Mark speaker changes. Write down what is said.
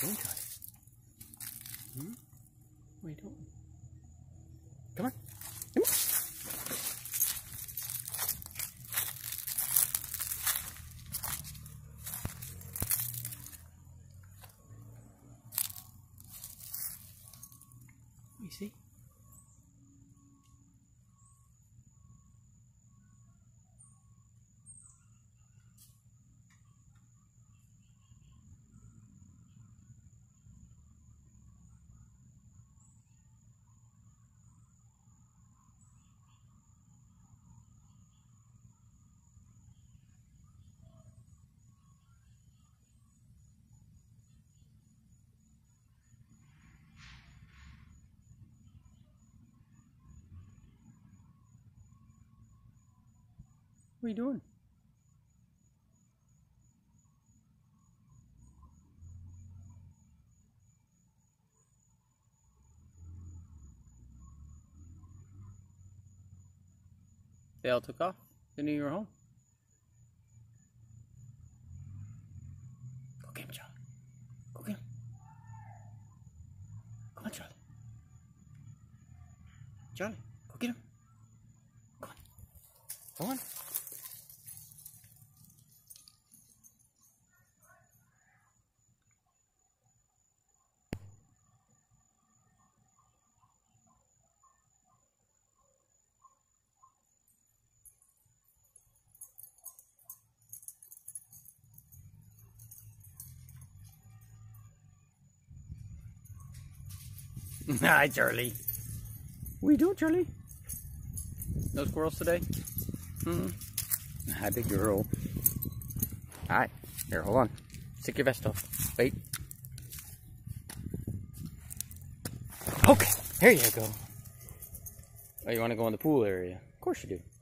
Speaker 1: doing, Charlie? What are you doing? Come on. Come on. You see? What are you doing? They all took off? They knew you were home? Go get him, Charlie. Go get him. Come on, Charlie. Charlie, go get him. Come on. Come on. Hi, Charlie. What are you doing, Charlie? No squirrels today? Hi, big girl. Alright, here, hold on. Stick your vest off. Wait. Okay, here you go. Oh, you want to go in the pool area? Of course you do.